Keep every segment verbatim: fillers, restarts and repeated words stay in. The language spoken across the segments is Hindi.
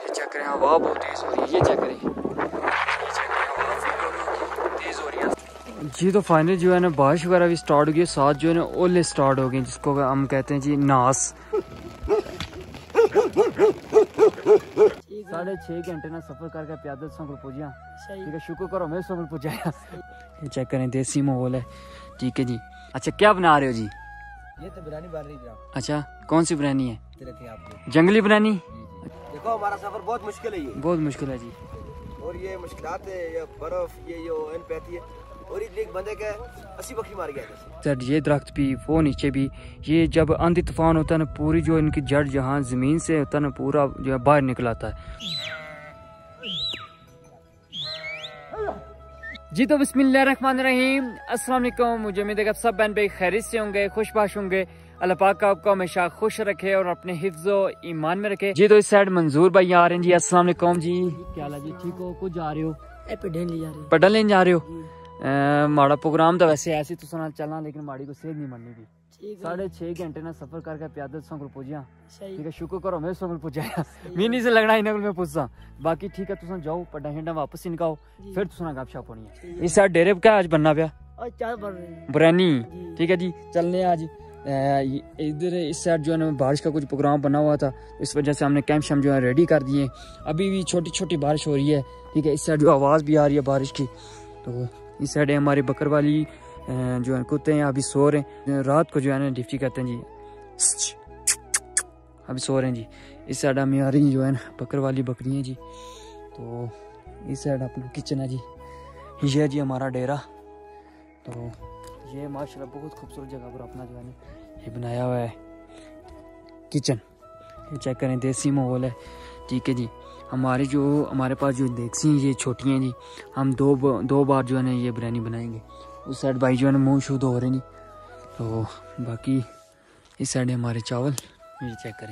चेक करें, हवा बहुत तेज़ हो रही है। ये चेक करें, ये चेक करें, हवा तेज़ हो रही है जी। तो फाइनली जो है ना बारिश वगैरह भी स्टार्ट हो गई, साथ जो है ना ओले स्टार्ट हो गए, जिसको हम कहते हैं जी नास। साढ़े छः घंटे ना सफ़र करके पैदल संगल पहुँचा। ठीक है, शुक्र करो मैं संगल पहुँचाया। ये चेक करें, देसी माहौल है। ठीक है जी। अच्छा, क्या बना रहे हो जी? ये तो बिरयानी बन रही है। अच्छा, कौन सी बिरयानी है? आपको जंगली बिरयानी। देखो हमारा सफर बहुत मुश्किल है, ये बहुत मुश्किल है जी। और ये मुश्किलात है, ये बर्फ, ये जो इन पैती है, और ये एक बंदे का अस्सी बकरी मार गया सर। ये दरख्त भी, वो नीचे भी, ये जब आंधी तूफान होता है ना, पूरी जो इनकी जड़ जहाँ जमीन से होता है ना, पूरा जो है बाहर निकल आता है जी। तो बिस्मिल्लाहिर्रहमानिर्रहीम, अस्सलाम वालेकुम। मुझे उम्मीद है कि आप सब बहन भाई खैरियत से होंगे, खुशबाश होंगे। अल्लाह पाक आपको हमेशा खुश रखे और अपने हिफ्ज़ व ईमान में रखे जी। तो इस साइड मंजूर भाई आ रहे हैं जी। अस्सलाम वालेकुम जी, क्या हाल है जी? ठीक हो? कुछ जा रहे हो? पढ़ने लेने जा रहे हो? माड़ा प्रोग्राम तो वैसे ऐसे तो सुना चलना, लेकिन माड़ी को सेध नहीं मननी भी। साढ़े छः घंटे ना सफर करके पैदल संगल पहुंचा। ठीक है, शुक्र करो मैं संगल पहुंचाया। मीनी से लगना इन्हें मैं पूछता। बाकी ठीक है, तुम जाओ पढ़ा हिंडा वापस इनकाओ, फिर तुम गपशप होनी है। इस साइड डेरे क्या आज बनना पाया? बिरयानी। ठीक है जी, चलने आज इधर इस साइड जो है ना बारिश का कुछ प्रोग्राम बना हुआ था, इस वजह से हमने कैंप शैम्प जो है रेडी कर दिए। अभी भी छोटी छोटी बारिश हो रही है। ठीक है, इस साइड जो आवाज़ भी आ रही है बारिश की। तो इस साइड हमारे बकर वाली जो है कुत्ते हैं, अभी सो रहे हैं। रात को जो है ना डिफ्टी करते हैं जी, अभी सो रहे हैं जी। इस साइड हमें आ रही जो है ना बकर वाली बकरियाँ जी। तो इस साइड अपना किचन है जी। ये है जी हमारा डेरा। तो ये माशाल्लाह बहुत खूबसूरत जगह पर अपना जो है ना ये बनाया हुआ है किचन। ये चेक करें, देसी माहौल है। ठीक है जी। हमारे जो हमारे पास जो देसी ये छोटी हैं जी, हम दो दो बार जो है ना ये बिरयानी बनाएंगे। उस साइड भाई जो है ना मुँह शुद्ध हो रहे नहीं। तो बाकी इस साइड हमारे चावल, ये चेक करें।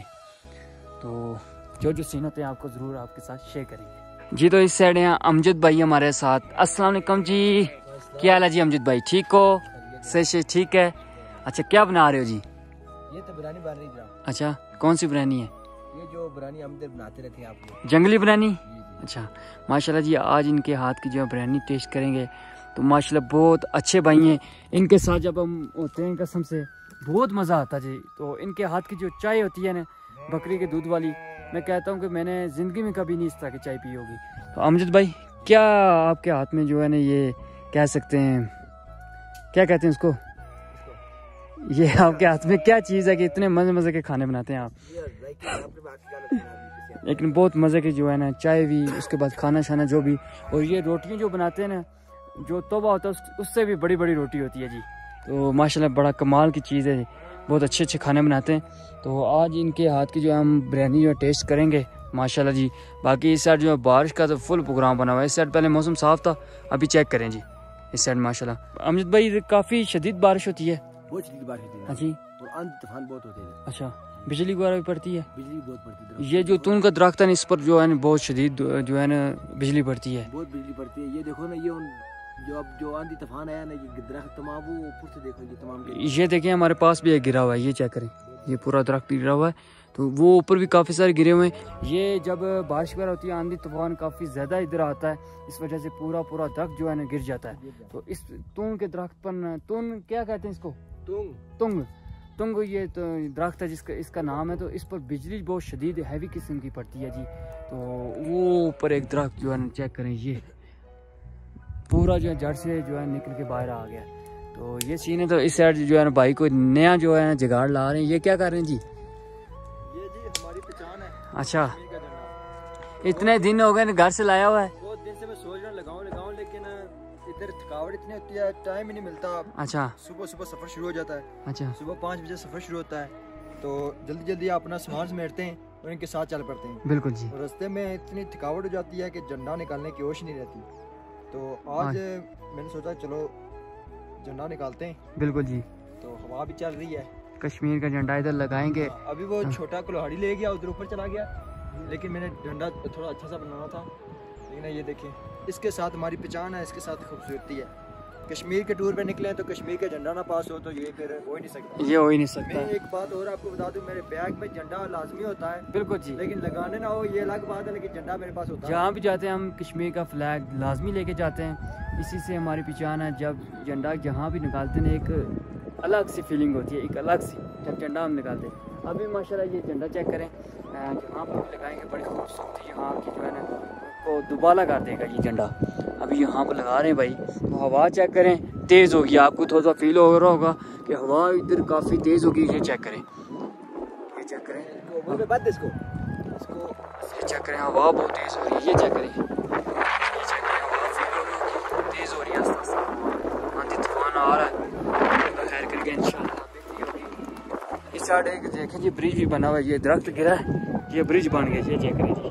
तो जो जो सीन होते हैं आपको ज़रूर आपके साथ शेयर करेंगे जी। तो इस साइड हैं अमजद भाई हमारे साथ। अस्सलाम वालेकुम जी, क्या हाल है जी अमजद भाई? ठीक हो? सही से ठीक है। अच्छा, क्या बना रहे हो जी? ये तो बिरयानी बन रही है। अच्छा, कौन सी बिरयानी है? ये जो बिरयानी हम बनाते रहते हैं आपको, जंगली बिरयानी। अच्छा माशाल्लाह जी, आज इनके हाथ की जो है बिरयानी टेस्ट करेंगे। तो माशाल्लाह बहुत अच्छे भाई हैं। इनके साथ जब हम होते हैं कसम से बहुत मज़ा आता जी। तो इनके हाथ की जो चाय होती है ना बकरी के दूध वाली, मैं कहता हूँ कि मैंने ज़िंदगी में कभी नहीं इस तरह की चाय पी होगी। तो अमजद भाई, क्या आपके हाथ में जो है ना ये कह सकते हैं, क्या कहते हैं उसको, ये आपके हाथ में क्या चीज़ है कि इतने मज़े मज़े के खाने बनाते हैं आप? लेकिन बहुत मज़े की जो है ना चाय भी, उसके बाद खाना शाना जो भी, और ये रोटियां जो बनाते हैं ना, जो तवा होता है उस, उससे भी बड़ी बड़ी रोटी होती है जी। तो माशाल्लाह बड़ा कमाल की चीज़ है, बहुत अच्छे अच्छे खाने बनाते हैं। तो आज इनके हाथ की जो हम बिरयानी जो टेस्ट करेंगे माशाल्लाह जी। बाकी इस साइड जो है बारिश का तो फुल प्रोग्राम बना हुआ है। इस साइड पहले मौसम साफ था, अभी चेक करें जी इस साइड माशाल्लाह। अमजद भाई काफ़ी शदीद बारिश होती है? बहुत शदीद बारिश होती है। हाँ जी, और आंधी तूफान बहुत होते हैं। अच्छा, बिजली वगैरह भी पड़ती है? बिजली बहुत पड़ती है। ये जो तून का दरख्त है इस पर जो है ना बहुत शदीद जो है ना बिजली पड़ती है। बहुत बिजली पड़ती है। ये देखो ना, ये उन जो अब जो आंधी तूफान आया ना, ये दरख्त तमाम वो ऊपर से देखो, ये तमाम ये देखें हमारे पास भी एक गिरा हुआ है, ये चेक करें, ये पूरा दरख्त गिरा हुआ है। तो वो ऊपर भी काफ़ी सारे गिरे हुए हैं। ये जब बारिश वगैरह होती है, आंधी तूफान काफ़ी ज़्यादा इधर आता है, इस वजह से पूरा पूरा दरख्त जो है ना गिर जाता है। तो इस तून के दरख्त पर, तून क्या कहते हैं इसको? तुंग तुंग तुंग ये तो दरख्त है जिसका इसका नाम है। तो इस पर बिजली बहुत शदीद हैवी किस्म की पड़ती है जी। तो वो ऊपर एक दरख्त जो है ना चेक करें, ये पूरा जो है जड़ से जो है निकल के बाहर आ गया। तो ये सीन है। तो इस साइड जो है ना भाई को नया जो है ना जुगाड़ ला रहे हैं। ये क्या कर रहे हैं जी? ये जी हमारी पहचान है। अच्छा, इतने दिन हो गए घर से लाया हुआ है? बहुत दिन से मैं सोच रहा लगाऊं लगाऊं, लेकिन इधर थकावट इतनी होती है, टाइम ही नहीं मिलता। अच्छा, सुबह सुबह सफर शुरू हो जाता है। अच्छा, सुबह पाँच बजे सफर शुरू होता है, तो जल्दी जल्दी अपना सामान समेटते हैं और इनके साथ चल पड़ते हैं। बिल्कुल जी। और रास्ते में इतनी थकावट हो जाती है कि झंडा निकालने की होश नहीं रहती। तो आज मैंने सोचा चलो झंडा निकालते हैं। बिल्कुल जी। तो हवा भी चल रही है, कश्मीर का झंडा इधर लगाएंगे। अभी वो छोटा कुल्हाड़ी ले गया, उधर ऊपर चला गया, लेकिन मैंने झंडा थोड़ा अच्छा सा बनाना था। लेकिन ये देखें, इसके साथ हमारी पहचान है, इसके साथ खूबसूरती है। कश्मीर के टूर पे निकले तो कश्मीर का झंडा ना पास हो तो ये फिर हो ही नहीं सकता। ये हो ही नहीं सकता। मैं एक बात और आपको बता दूं, मेरे बैग में झंडा लाजमी होता है। बिल्कुल जी, लेकिन लगाने ना हो ये अलग बात है, लेकिन झंडा मेरे पास होता है। जहाँ भी जाते हैं हम कश्मीर का फ्लैग लाजमी लेके जाते हैं, इसी से हमारी पहचान है। जब झंडा जहाँ भी निकालते हैं एक अलग सी फीलिंग होती है, एक अलग सी, जब झंडा हम निकालते हैं। अभी माशाल्लाह ये झंडा चेक करें, जहाँ पर लगाएंगे बड़ी खूबसूरती यहाँ की जो है ना को दुबाला कर देगा ये झंडा। अभी यहाँ पर लगा रहे हैं भाई, तो हवा चेक करें, तेज़ होगी। आपको थोड़ा सा फील हो रहा होगा कि हवा इधर काफ़ी तेज़ होगी। ये चेक करें, ये चेक करें, इसको इसको ये चेक करें, हवा बहुत तेज़ हो रही है। ये चेक करें, ये चेक करें, हवा फील हो रही है, तेज़ हो रही है, आस्ता आस्ता आंधी तूफान आ रहा है। खैर करके इंशाल्लाह इस साइड एक देखें जी ब्रिज भी बना हुआ है। ये दरख्त गिरा है, ये ब्रिज बन गया। ये चेक करें जी,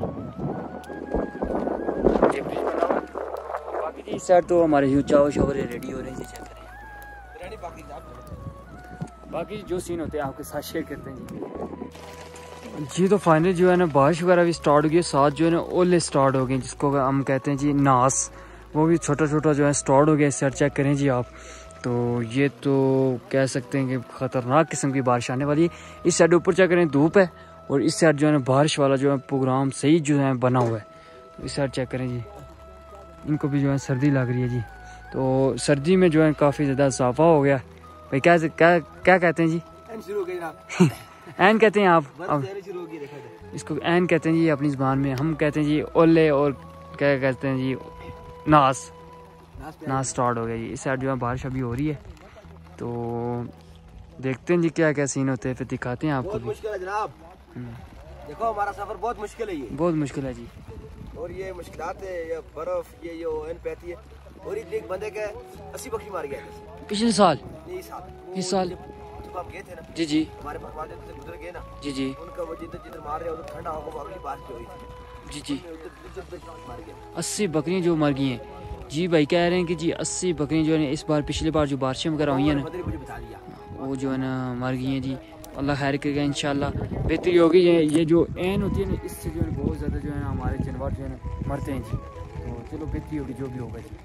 ये ब्रिज बना हुआ है। बाकी जी इस साइड तो हमारे यूँ चावल शावर रेडी हो रहे हैं। ये चेक करें, बाकी जो सीन होते हैं आपके साथ शेयर करते हैं जी। जी तो फाइनली जो है ना बारिश वगैरह भी स्टार्ट हो गई, साथ जो है ना ओले स्टार्ट हो गए, जिसको हम कहते हैं जी नास, वो भी छोटा छोटा जो है स्टार्ट हो गया। इस साइड चेक करें जी आप, तो ये तो कह सकते हैं कि ख़तरनाक किस्म की बारिश आने वाली है। इस साइड ऊपर चेक करें धूप है, और इस साइड जो है बारिश वाला जो है प्रोग्राम सही जो है बना हुआ है। तो इस साइड चेक करें जी, इनको भी जो है सर्दी लग रही है जी। तो सर्दी में जो है काफ़ी ज़्यादा इजाफा हो गया भाई। क्या क्या क्या कहते हैं जी? एन कहते हैं आप, अब इसको एन कहते हैं जी अपनी ज़बान में। हम कहते हैं जी ओले, और क्या कहते हैं जी नास। नास स्टार्ट हो गया जी। इस साइड जो है बारिश अभी हो रही है, तो देखते हैं जी क्या क्या सीन होते हैं, फिर दिखाते हैं आपको। बहुत मुश्किल है जनाब, देखो हमारा सफर बहुत मुश्किल है, ये बहुत मुश्किल है जी। और ये मुश्किलात है, ये बर्फ, ये ये ओन पैती है। और एक बंदे के अस्सी बकरी मार गया पिछले साल, नहीं साल इस साल जब हम गए थे ना जी जी, हमारे परवाजे से गुजर गए ना जी जी, उनका वो जिधर जिधर मार रहे हैं उधर ठंडा होगा, अगली बारिश हो रही थी जी जी। मार गया अस्सी बकरियाँ जो मर गई हैं जी। भाई कह रहे हैं कि जी अस्सी बकरियाँ जो है इस बार, पिछली बार जो बारिशें वगैरह हुई हैं ना, मुझे बता दिया वो जो है ना मर गई हैं जी। अल्लाह खैर करेगा इंशाल्लाह, बेहतरी होगी। ये ये जो एन होती है ना, इससे जो है बहुत ज़्यादा जो है ना हमारे जानवर जो है ना मरते हैं जी। तो चलो बेहतरी होगी जो भी होगा जी।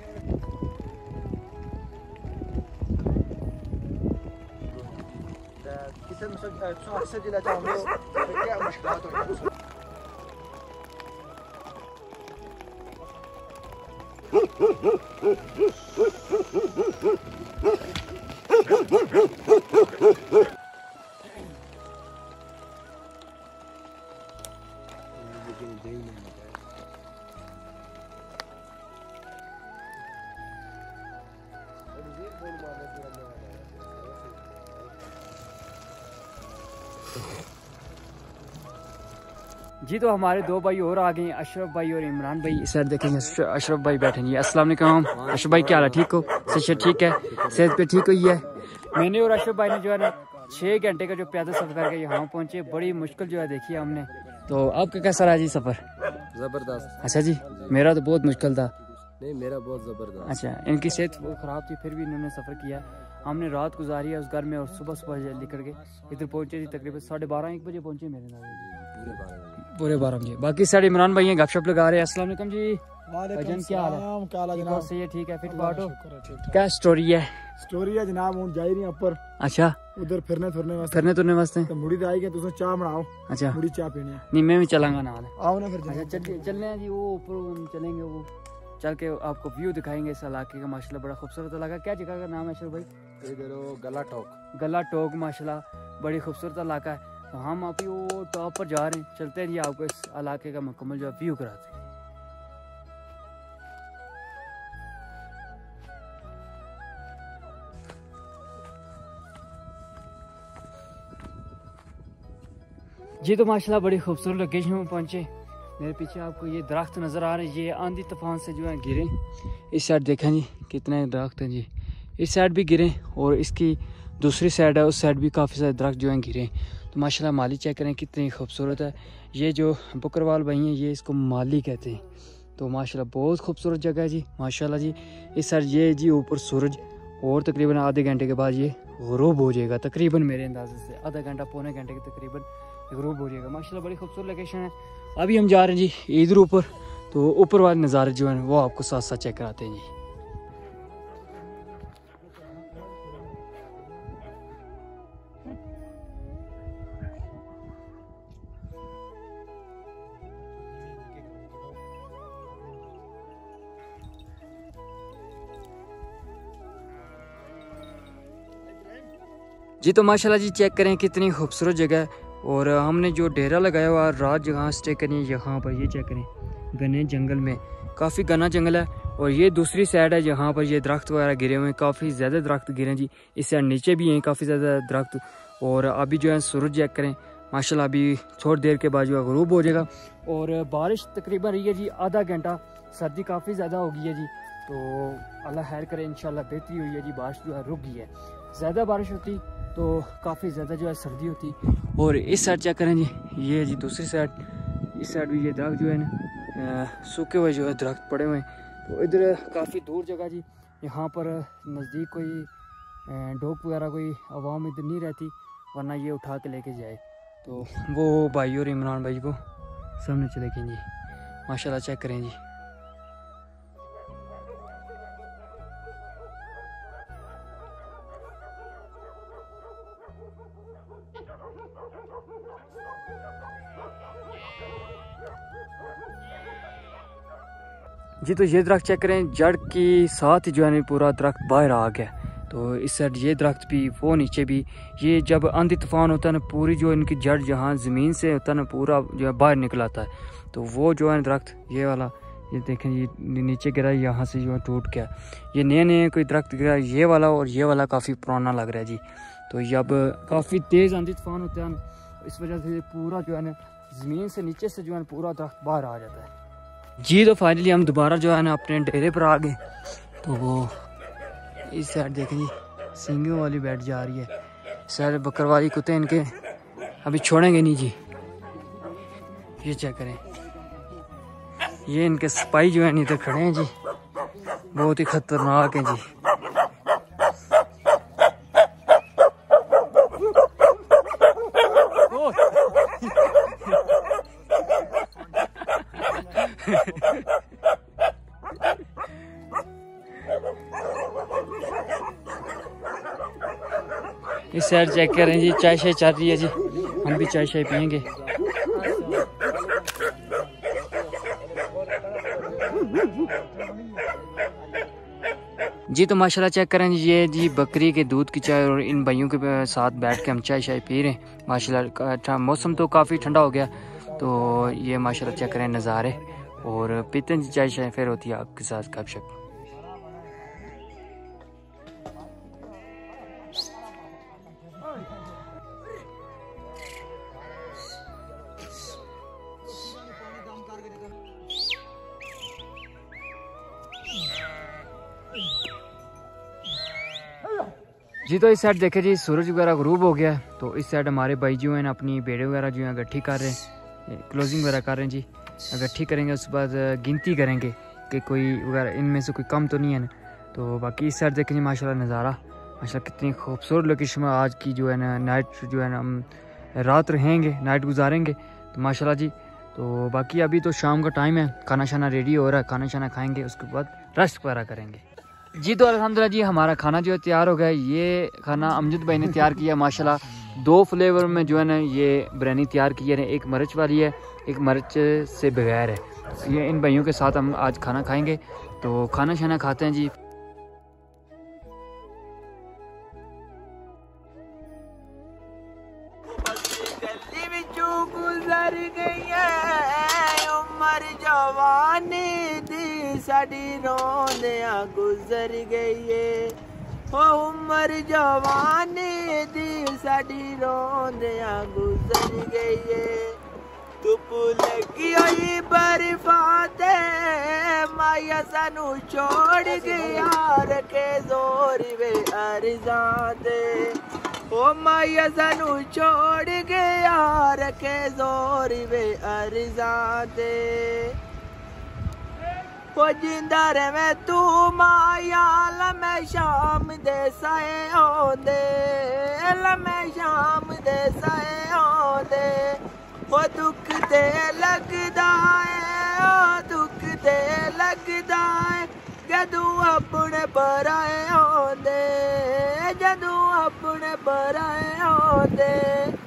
जी तो हमारे दो भाई और आ गए हैं, अशरफ भाई और इमरान भाई। इस साइड देखेंगे अशरफ भाई बैठे हैं। अस्सलाम वालेकुम अशरफ भाई, क्या हाल है? ठीक हो? सेहत ठीक है? सेहत पे ठीक हुई है? मैंने और अशरफ भाई ने जो है ना छः घंटे का जो पैदल सफर करके यहाँ पहुँचे, बड़ी मुश्किल जो है देखी है हमने। तो आपका कैसा रहा जी सफ़र? जबरदस्त। अच्छा जी, मेरा तो बहुत मुश्किल था। नहीं मेरा बहुत जबरदस्त। अच्छा, इनकी सेहत ख़राब थी, फिर भी इन्होंने सफ़र किया। हमने रात गुजारी है उस घर में, और सुबह सुबह निकल के इधर पहुँचे जी। तकरीबन साढ़े बारह एक बजे पहुँचे मेरे नाम, पूरे बारह बजे। बाकी साढ़े इमरान भाई हैं, गपशप लगा रहे हैं। अस्सलाम वालेकुम जी। भाईजान क्या हाल है? क्या हाल है जनाब? सही है, ठीक है, फिट फाट हो? क्या स्टोरी है? स्टोरी है जनाब, हूं जा रही ऊपर। अच्छा, उधर फिरने फिरने वास्ते फिरने तुरने वास्ते तो मुड़ी आई गए, तुम चाय बनाओ। अच्छा, मुड़ी चाय पीनी है। नहीं मैं भी चलांगा ना। आओ ना फिर। अच्छा चल चलने हैं जी, वो ऊपर चलेंगे, वो चल के आपको व्यू दिखाएंगे इस इलाके का। माशाल्लाह बड़ा खूबसूरत इलाका। क्या जगह का नाम है अशरफ भाई? इधर गला टोक। गला टोक, माशाल्लाह बड़ी खूबसूरत इलाका है। तो हम अभी वो टॉप पर जा रहे हैं, चलते हैं जी, आपको इस इलाके का मुकम्मल जो व्यू कराते हैं। जी तो माशाल्लाह बड़ी खूबसूरत लोकेशन में पहुंचे। मेरे पीछे आपको ये दरख्त नज़र आ रहे हैं, ये आंधी तूफान से जो है गिरे। इस साइड देखें जी कितने दरख्त हैं जी, इस साइड भी गिरे, और इसकी दूसरी साइड है, उस साइड भी काफ़ी सारे दरख्त जो हैं गिरे। तो माशाल्लाह माली चेक करें कितनी खूबसूरत है। ये जो बकरवाल भाई हैं, ये इसको माली कहते हैं। तो माशाल्लाह बहुत खूबसूरत जगह है जी, माशाल्लाह जी। इस साइड ये जी ऊपर सूरज, और तकरीबन आधे घंटे के बाद ये गुरूब हो जाएगा, तकरीबन मेरे अंदाजे से आधा घंटा पौने घंटे के तकरीबन गुरूब हो जाएगा। माशाल्लाह बड़ी खूबसूरत लोकेशन है। अभी हम जा रहे हैं जी इधर ऊपर, तो ऊपर वाले नज़ारे जो हैं वो आपको साथ साथ चेक कराते हैं जी। जी तो माशाल्लाह जी चेक करें कितनी खूबसूरत जगह है। और हमने जो डेरा लगाया हुआ रात जहाँ स्टे करनी है यहाँ पर, ये चेक करें घने जंगल में, काफ़ी घना जंगल है। और ये दूसरी साइड है जहाँ पर ये दरख्त वगैरह गिरे हुए हैं, काफ़ी ज़्यादा दरख्त गिरे हैं जी। इस साइड नीचे भी हैं काफ़ी ज़्यादा दरख्त। और अभी जो है सूरज चेक करें माशाल्लाह, अभी थोड़ी देर के बाद जो है ग़ुरूब हो जाएगा। और बारिश तकरीबन रही है जी आधा घंटा, सर्दी काफ़ी ज़्यादा हो गई है जी। तो अल्लाह खैर करे, इंशाल्लाह बेहतरी हुई है जी। बारिश जो है रुक गई है, ज़्यादा बारिश होती तो काफ़ी ज़्यादा जो है सर्दी होती। और इस साइड चेक करें जी, ये जी दूसरी साइड, इस साइड भी ये दरख्त जो है ना सूखे हुए जो है दरख्त पड़े हुए हैं। तो इधर काफ़ी दूर जगह जी, यहाँ पर नज़दीक कोई डॉग वगैरह कोई आवाम इधर नहीं रहती, वरना ये उठा के लेके जाए। तो वो भाई और इमरान भाई को सामने चले गए जी। माशाल्लाह चेक करें जी। जी तो ये दरख्त चेक करें, जड़ की साथ जो है पूरा दरख्त बाहर आ गया। तो इस साइड ये दरख्त भी, वो नीचे भी, ये जब आंधी तूफान होता है ना, पूरी जो इनकी जड़ जहाँ ज़मीन से होता है ना पूरा जो है बाहर निकल आता है। तो वो जो है दरख्त ये वाला, ये देखें ये नीचे गिरा, यहाँ से जो है टूट गया। ये नए नए कोई दरख्त गिरा, ये वाला और ये वाला काफ़ी पुराना लग रहा है जी। तो ये अब काफ़ी तेज़ आंधी तूफान होता है ना, इस वजह से पूरा जो है ना ज़मीन से नीचे से जो है पूरा दरख्त बाहर आ जाता है जी। तो फाइनली हम दोबारा जो है ना अपने डेरे पर आ गए। तो वो इस साइड देखें जी, सिंगियों वाली बैठ जा रही है। सर बकरवाली कुत्ते इनके अभी छोड़ेंगे नहीं जी। ये चेक करें, ये इनके सिपाही जो है नहीं तो खड़े हैं जी, बहुत ही खतरनाक हैं जी। इस साइड चेक करें जी, चाय शाय चल रही है जी, हम भी चाय शाय पियेंगे। जी तो माशाल्लाह चेक करें जी, ये जी बकरी के दूध की चाय, और इन भाइयों के साथ बैठ के हम चाय शाय पी रहे हैं। माशाल्लाह मौसम तो काफ़ी ठंडा हो गया, तो ये माशाल्लाह चेक करें नज़ारे, और पीते हैं जी चाय शाय, फिर होती है आपके साथ गपशप। जी तो इस साइड देखे जी सूरज वगैरह ग़ुरूब हो गया। तो इस साइड हमारे भाई जो हैं अपनी भेड़े वगैरह जो है इकट्ठी कर रहे हैं, क्लोजिंग वगैरह कर रहे हैं जी। इकट्ठी करेंगे, उसके बाद गिनती करेंगे कि कोई वगैरह इनमें से कोई कम तो नहीं है ना। तो बाकी इस साइड देखें जी माशाल्लाह नज़ारा, माशाल्लाह कितनी खूबसूरत लोकेशन में आज की जो है ना नाइट जो है ना हम रात रहेंगे, नाइट गुजारेंगे। तो माशाल्लाह जी। तो बाकी अभी तो शाम का टाइम है, खाना शाना रेडी हो रहा है, खाना शाना खाएँगे, उसके बाद रेस्ट वगैरह करेंगे जी। तो अल्हम्दुलिल्लाह जी हमारा खाना जो है तैयार हो गया। ये खाना अमजद भाई ने तैयार किया माशाल्लाह, दो फ्लेवर में जो है ना ये बिरयानी तैयार की है, एक मिर्च वाली है, एक मिर्च से बगैर है। ये इन भाइयों के साथ हम आज खाना खाएंगे। तो खाना शाना खाते हैं जी। साड़ी रोंदिया गुजर गई है, हो उम्र जवानी दी साड़ी रोंदिया गुजर गई है। धुप लगी हुई बर्फाते माया सानू छोड़ गया, रखे जोर वे अरजाते, ओ माया सानू छोड़ गया, रखे जोर वे अरजाते। ओ जिंदा रवे तू माया, लमे शाम दे साए आंदे, लमे शाम दे साए आंदे। ओ दुख ते लगदा है, ओ दुख ते लगदा है, जदू अपने पराए आंदे, जदू अपने पराए आंदे।